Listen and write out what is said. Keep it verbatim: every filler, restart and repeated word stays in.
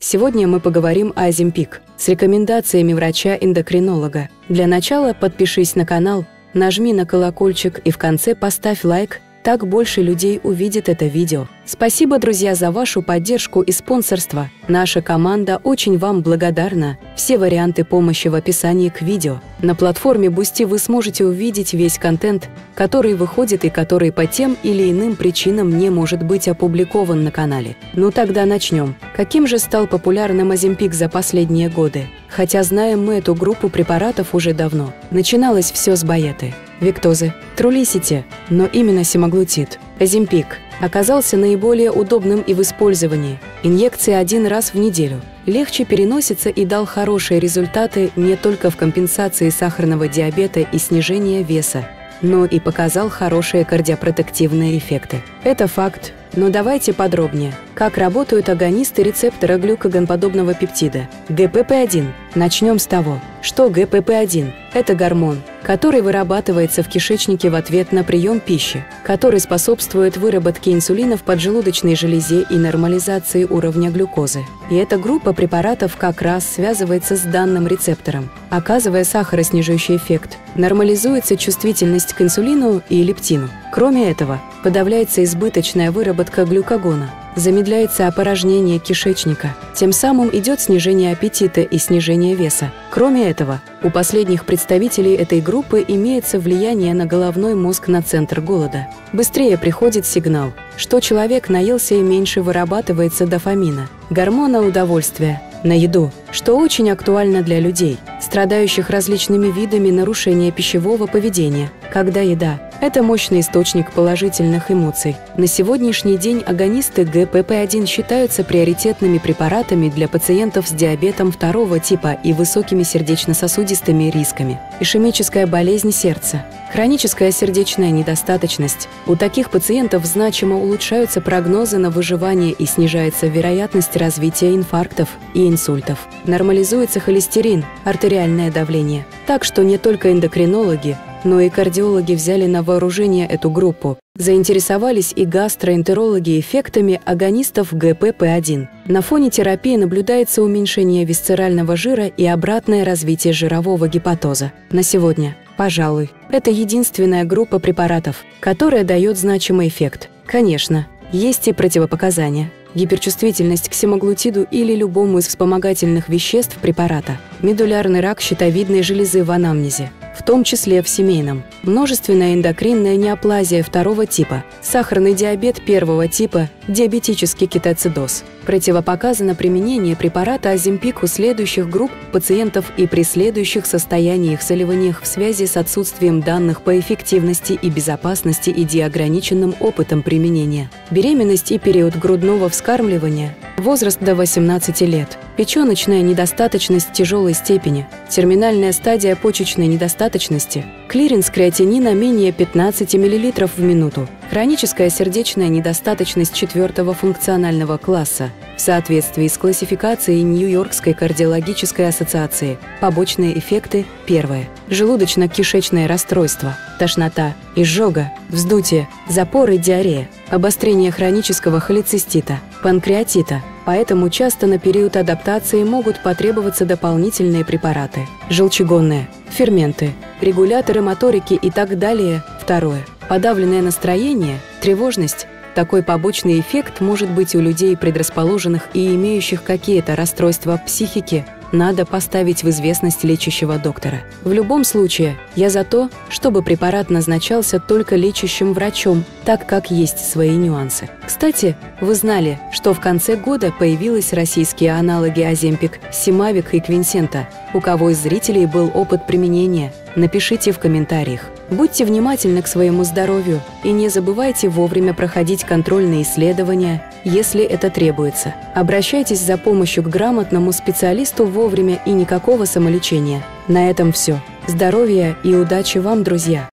Сегодня мы поговорим о Оземпик с рекомендациями врача-эндокринолога. Для начала подпишись на канал, нажми на колокольчик и в конце поставь лайк, так больше людей увидит это видео. Спасибо, друзья, за вашу поддержку и спонсорство. Наша команда очень вам благодарна. Все варианты помощи в описании к видео. На платформе Boosty вы сможете увидеть весь контент, который выходит и который по тем или иным причинам не может быть опубликован на канале. Ну тогда начнем. Каким же стал популярным Оземпик за последние годы? Хотя знаем мы эту группу препаратов уже давно. Начиналось все с Байеты, Виктозы, Трулисити, но именно семаглутид, Оземпик, оказался наиболее удобным и в использовании. Инъекции один раз в неделю. Легче переносится и дал хорошие результаты не только в компенсации сахарного диабета и снижении веса, но и показал хорошие кардиопротективные эффекты. Это факт. Но давайте подробнее. Как работают агонисты рецептора глюкагонподобного пептида Гэ Пэ Пэ один? Начнем с того, что Гэ Пэ Пэ один – это гормон, который вырабатывается в кишечнике в ответ на прием пищи, который способствует выработке инсулина в поджелудочной железе и нормализации уровня глюкозы. И эта группа препаратов как раз связывается с данным рецептором, оказывая сахароснижающий эффект. Нормализуется чувствительность к инсулину и лептину. Кроме этого, подавляется избыточная выработка глюкагона, замедляется опорожнение кишечника, тем самым идет снижение аппетита и снижение веса. Кроме этого, у последних представителей этой группы имеется влияние на головной мозг на центр голода. Быстрее приходит сигнал, что человек наелся и меньше вырабатывается дофамина, гормона удовольствия, на еду, что очень актуально для людей, страдающих различными видами нарушения пищевого поведения, когда еда – это мощный источник положительных эмоций. На сегодняшний день агонисты Гэ Пэ Пэ один считаются приоритетными препаратами для пациентов с диабетом второго типа и высокими сердечно-сосудистыми рисками. Ишемическая болезнь сердца, хроническая сердечная недостаточность. У таких пациентов значимо улучшаются прогнозы на выживание и снижается вероятность развития инфарктов и инсультов. Нормализуется холестерин, артериальное давление. Так что не только эндокринологи, но и кардиологи взяли на вооружение эту группу. Заинтересовались и гастроэнтерологи эффектами агонистов Гэ Пэ Пэ один. На фоне терапии наблюдается уменьшение висцерального жира и обратное развитие жирового гепатоза. На сегодня, пожалуй, это единственная группа препаратов, которая дает значимый эффект. Конечно, есть и противопоказания. Гиперчувствительность к семаглутиду или любому из вспомогательных веществ препарата, медулярный рак щитовидной железы в анамнезе, в том числе в семейном, множественная эндокринная неоплазия второго типа, сахарный диабет первого типа, диабетический кетоацидоз. Противопоказано применение препарата Оземпик у следующих групп пациентов и при следующих состояниях заболеваниях в связи с отсутствием данных по эффективности и безопасности и диаграниченным опытом применения. Беременность и период грудного вскармливания, возраст до восемнадцати лет, печёночная недостаточность тяжелой степени, терминальная стадия почечной недостаточности, клиренс креатинина менее пятнадцати миллилитров в минуту, хроническая сердечная недостаточность четвертого функционального класса в соответствии с классификацией Нью-Йоркской кардиологической ассоциации, побочные эффекты – первое, желудочно-кишечное расстройство, тошнота, изжога, вздутие, запоры, диарея, обострение хронического холецистита, панкреатита. Поэтому часто на период адаптации могут потребоваться дополнительные препараты, желчегонные, ферменты, регуляторы моторики и так далее. Второе. Подавленное настроение, тревожность. Такой побочный эффект может быть у людей, предрасположенных и имеющих какие-то расстройства психики. Надо поставить в известность лечащего доктора. В любом случае, я за то, чтобы препарат назначался только лечащим врачом, так как есть свои нюансы. Кстати, вы знали, что в конце года появились российские аналоги Оземпик, Симавик и Квинсента? У кого из зрителей был опыт применения? Напишите в комментариях. Будьте внимательны к своему здоровью и не забывайте вовремя проходить контрольные исследования, если это требуется. Обращайтесь за помощью к грамотному специалисту вовремя и никакого самолечения. На этом все. Здоровья и удачи вам, друзья!